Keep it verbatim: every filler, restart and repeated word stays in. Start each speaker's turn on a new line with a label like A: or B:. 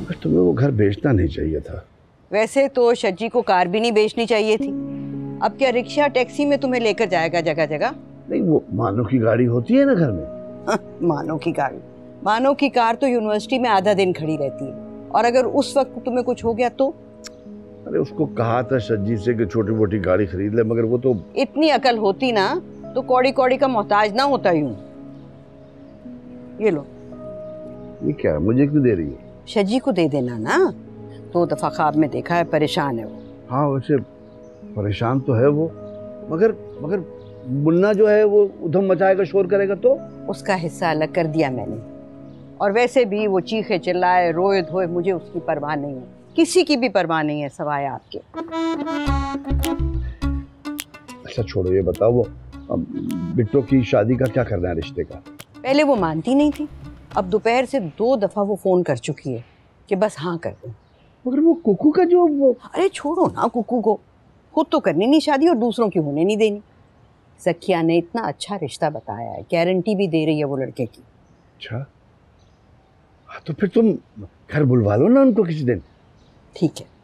A: पर तुम्हें वो घर बेचना नहीं चाहिए था।
B: वैसे तो शज्जी को कार भी नहीं बेचनी चाहिए थी। अब क्या रिक्शा टैक्सी में तुम्हें लेकर जाएगा जगह जगह?
A: नहीं, वो मानो की गाड़ी होती है ना घर में।
B: हाँ, मानो की गाड़ी। मानो की कार तो यूनिवर्सिटी में आधा दिन खड़ी रहती है, और अगर उस वक्त तुम्हें कुछ हो गया तो?
A: अरे उसको कहा था शज्जी से कि छोटी मोटी गाड़ी खरीद ले, मगर वो तो।
B: इतनी अकल होती ना तो कौड़ी कौड़ी का मोहताज ना होता यूं। ये लो।
A: ये क्या है, मुझे क्यों दे रही है?
B: शज्जी को दे देना ना, दो दफा ख्वाब में देखा है, परेशान है वो।
A: हाँ वैसे परेशान तो है वो, मगर मगर मुन्ना जो है वो उधम मचाएगा, शोर करेगा तो? उसका
B: हिस्सा अलग कर दिया मैंने। और वैसे भी वो चीखे चिल्लाए रोए धोए, मुझे उसकी परवाह नहीं है, किसी की भी परवाह नहीं है सवाए आपके।
A: अच्छा छोड़ो, ये बताओ वो बिट्टो की शादी का क्या करना है, रिश्ते का?
B: पहले वो मानती नहीं थी, अब दोपहर से दो दफा वो फोन कर चुकी है कि बस हाँ कर दो।
A: मगर वो कुकू का जो वो...
B: अरे छोड़ो ना कुकू को, खुद तो करनी नहीं शादी और दूसरों की होने नहीं देनी। सखिया ने इतना अच्छा रिश्ता बताया है, गारंटी भी दे रही है वो लड़के की।
A: अच्छा हाँ, तो फिर तुम घर बुलवा लो ना उनको किसी दिन।
B: ठीक है।